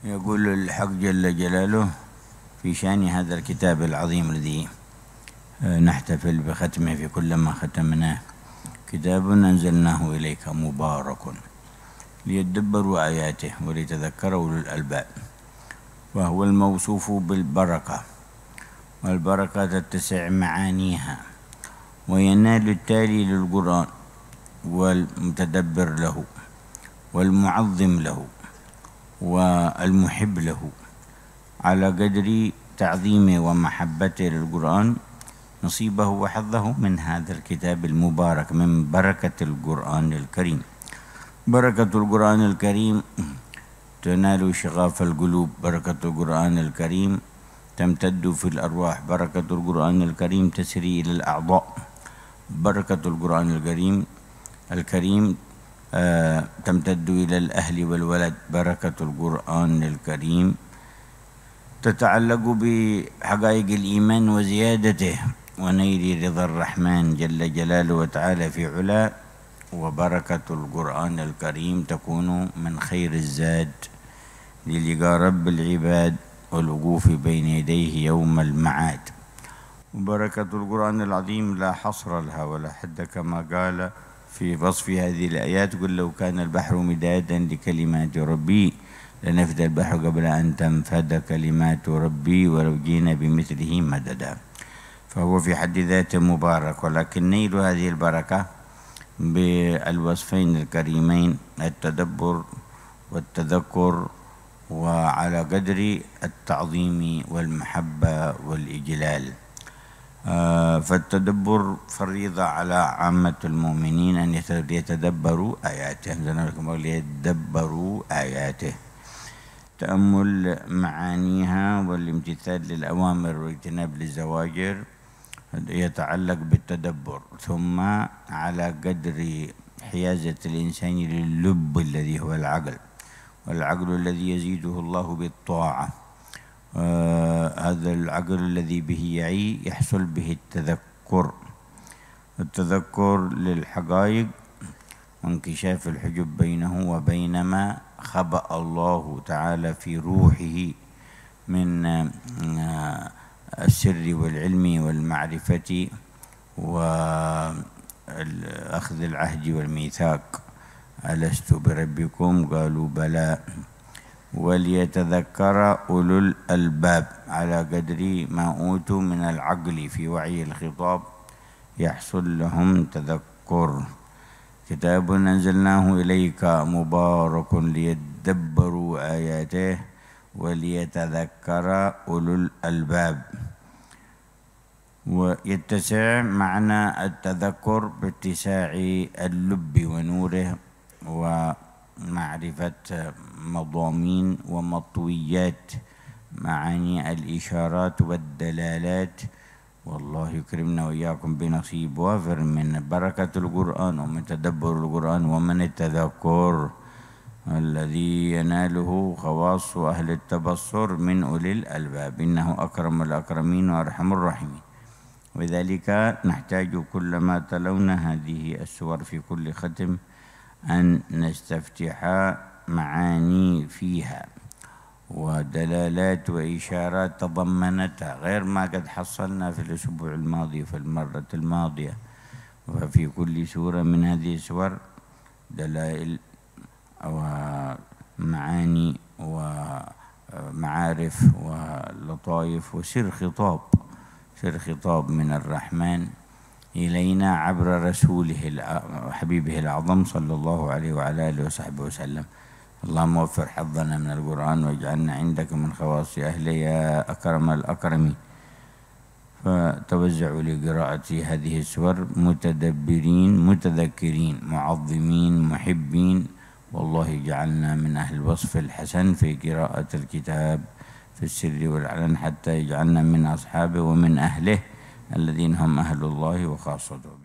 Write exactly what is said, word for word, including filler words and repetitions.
يقول الحق جل جلاله في شأن هذا الكتاب العظيم الذي نحتفل بختمه في كل ما ختمناه: كتاب أنزلناه إليك مبارك ليدبروا آياته وليتذكر أولو الألباب. وهو الموصوف بالبركة، والبركة تتسع معانيها، وينال التالي للقرآن والمتدبر له والمعظم له والمحب له على قدر تعظيمه ومحبته للقرآن نصيبه وحظه من هذا الكتاب المبارك، من بركة القرآن الكريم. بركة القرآن الكريم تنال شغاف القلوب، بركة القرآن الكريم تمتد في الأرواح، بركة القرآن الكريم تسري إلى الأعضاء، بركة القرآن الكريم الكريم آه تمتد إلى الأهل والولد، بركة القرآن الكريم تتعلق بحقائق الإيمان وزيادته ونيل رضا الرحمن جل جلاله وتعالى في علا. وبركة القرآن الكريم تكون من خير الزاد للقاء رب العباد والوقوف بين يديه يوم المعاد. وبركة القرآن العظيم لا حصر لها ولا حد، كما قال في وصف هذه الآيات: قل لو كان البحر مدادا لكلمات ربي لنفد البحر قبل أن تنفد كلمات ربي ولو جينا بمثله مددا. فهو في حد ذاته مبارك، ولكن نيل هذه البركة بالوصفين الكريمين: التدبر والتذكر، وعلى قدر التعظيم والمحبة والإجلال. آه فالتدبر فريضة على عامة المؤمنين أن يتدبروا آياته، ليتدبروا آياته، تأمل معانيها والامتثال للأوامر واجتناب للزواجر يتعلق بالتدبر. ثم على قدر حيازة الإنسان لللب الذي هو العقل، والعقل الذي يزيده الله بالطاعة، آه هذا العقل الذي به يعي يحصل به التذكر، التذكر للحقائق وانكشاف الحجب بينه وبين ما خبأ الله تعالى في روحه من آه السر والعلم والمعرفة وأخذ العهد والميثاق. ألست بربكم قالوا بلى. وليتذكر أولو الألباب على قدر ما أوتوا من العقل في وعي الخطاب يحصل لهم تذكر. كتاب أنزلناه إليك مبارك ليدبروا آياته وليتذكر أولو الألباب. ويتسع معنى التذكر باتساع اللب ونوره ومعرفة مضامين ومطويات معاني الإشارات والدلالات. والله يكرمنا وإياكم بنصيب وافر من بركة القرآن ومن تدبر القرآن ومن التذكر الذي يناله خواص أهل التبصر من أولي الألباب، إنه أكرم الأكرمين وأرحم الراحمين. وذلك نحتاج كلما تلونا هذه السور في كل ختم أن نستفتح معاني فيها ودلالات وإشارات تضمنتها، غير ما قد حصلنا في الأسبوع الماضي وفي المرة الماضية. وفي كل سورة من هذه السور دلائل ومعاني ومعارف ولطائف وسر خطاب، سر خطاب من الرحمن إلينا عبر رسوله حبيبه الأعظم صلى الله عليه وعلى آله وصحبه وسلم. اللهم وفر حظنا من القرآن واجعلنا عندك من خواص أهله يا أكرم الأكرمين. فتوزعوا لقراءة هذه السور متدبرين متذكرين معظمين محبين، والله جعلنا من أهل الوصف الحسن في قراءة الكتاب في السر والعلن، حتى يجعلنا من أصحابه ومن أهله الذين هم أهل الله وخاصته.